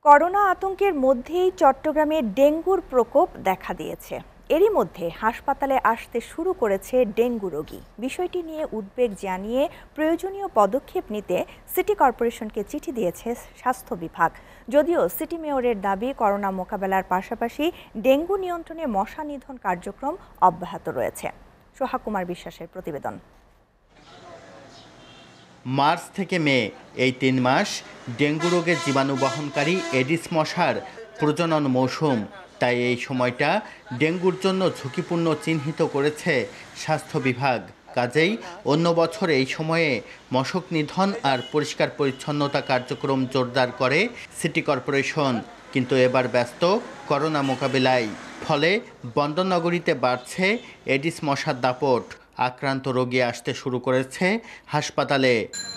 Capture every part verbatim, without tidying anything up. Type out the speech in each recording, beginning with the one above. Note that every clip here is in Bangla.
করোনা আতঙ্কের মধ্যেই চট্টগ্রামে ডেঙ্গুর প্রকোপ দেখা দিয়েছে। এরই মধ্যে হাসপাতালে আসতে শুরু করেছে ডেঙ্গু রোগী। বিষয়টি নিয়ে উদ্বেগ জানিয়ে প্রয়োজনীয় পদক্ষেপ নিতে সিটি কর্পোরেশনকে চিঠি দিয়েছে স্বাস্থ্য বিভাগ। যদিও সিটি মেয়রের দাবি, করোনা মোকাবেলার পাশাপাশি ডেঙ্গু নিয়ন্ত্রণে মশা নিধন কার্যক্রম অব্যাহত রয়েছে। সোহাগ কুমার বিশ্বাসের প্রতিবেদন। মার্চ থেকে মে এই তিন মাস ডেঙ্গু রোগের জীবাণু বহনকারী এডিস মশার প্রজনন মৌসুম। তাই এই সময়টা ডেঙ্গুর জন্য ঝুঁকিপূর্ণ চিহ্নিত করেছে স্বাস্থ্য বিভাগ। কাজেই অন্য বছর এই সময়ে মশক নিধন আর পরিষ্কার পরিচ্ছন্নতা কার্যক্রম জোরদার করে সিটি কর্পোরেশন, কিন্তু এবার ব্যস্ত করোনা মোকাবিলায়। ফলে বন্দরনগরীতে বাড়ছে এডিস মশার দাপট। আক্রান্ত রোগী আসতে শুরু করেছে হাসপাতালে।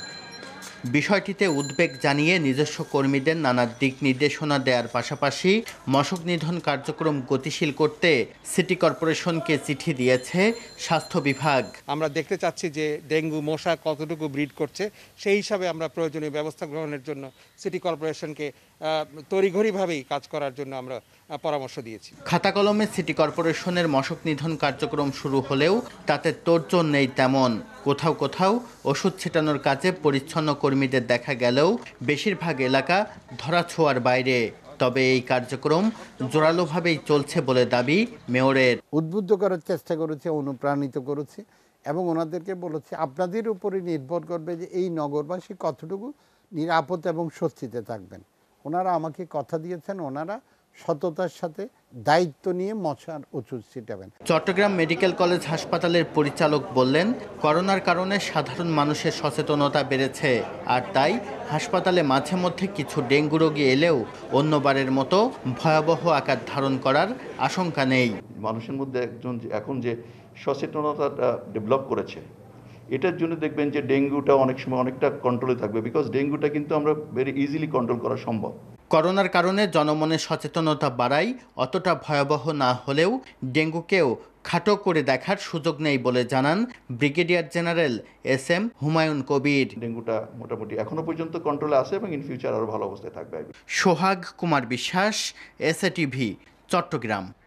বিষয়টিতে উদ্বেগ জানিয়ে নিজস্ব কর্মীদের নানা দিক নির্দেশনা দেওয়ার পাশাপাশি মশক নিধন কার্যক্রম গতিশীল করতে সিটি কর্পোরেশনকে চিঠি দিয়েছে স্বাস্থ্য বিভাগ। আমরা দেখতে চাচ্ছি যে ডেঙ্গু মশা কতটুকু ব্রিড করছে, সেই হিসাবে আমরা প্রয়োজনীয় ব্যবস্থা গ্রহণের জন্য সিটি কর্পোরেশনকে তড়িঘড়িভাবেই কাজ করার জন্য আমরা পরামর্শ দিয়েছি। খাতা কলমে সিটি কর্পোরেশনের মশক নিধন কার্যক্রম শুরু হলেও তাতে তোড়জোড় নেই তেমন। কোথাও কোথাও ওষুধ ছিটানোর কাজে পরিচ্ছন্ন কর্মীদের দেখা গেলেও বেশিরভাগ এলাকা ধরাছোঁয়ার বাইরে। তবে এই কার্যক্রম জোরালোভাবেই চলছে বলে দাবি মেয়রের। উদ্বুদ্ধ করার চেষ্টা করেছে, অনুপ্রাণিত করেছে এবং ওনাদেরকে বলেছে আপনাদের উপরে নির্ভর করবে যে এই নগরবাসী কতটুকু নিরাপদ এবং স্বস্তিতে থাকবেন। ওনারা আমাকে কথা দিয়েছেন, ওনারা সততার সাথে দায়িত্ব নিয়ে মশার ওষুধ ছিটাবেন। চট্টগ্রাম মেডিকেল কলেজ হাসপাতালের পরিচালক বললেন, করোনার কারণে সাধারণ মানুষের সচেতনতা বেড়েছে, আর তাই হাসপাতালে মাঝে মধ্যে কিছু ডেঙ্গু রোগী এলেও অন্যবারের মতো ভয়াবহ আকার ধারণ করার আশঙ্কা নেই। মানুষের মধ্যে একজন এখন যে সচেতনতাটা ডেভেলপ করেছে, এটার জন্য দেখবেন যে ডেঙ্গুটা অনেক সময় অনেকটা কন্ট্রোলে থাকবে, বিকজ ডেঙ্গুটা কিন্তু আমরা ভেরি ইজিলি কন্ট্রোল করা সম্ভব। করোনার কারণে জনমনের সচেতনতা বাড়াই অতটা ভয়াবহ না হলেও ডেঙ্গুকেও খাটো করে দেখার সুযোগ নেই বলে জানান brigadier general S M Humayun Kabir. ডেঙ্গুটা মোটামুটি এখনো পর্যন্ত কন্ট্রোলে আছে এবং ইন ফিউচার আরো ভালো অবস্থায় থাকবে। সোহাগ Kumar Biswas, S A TV, Chittagong.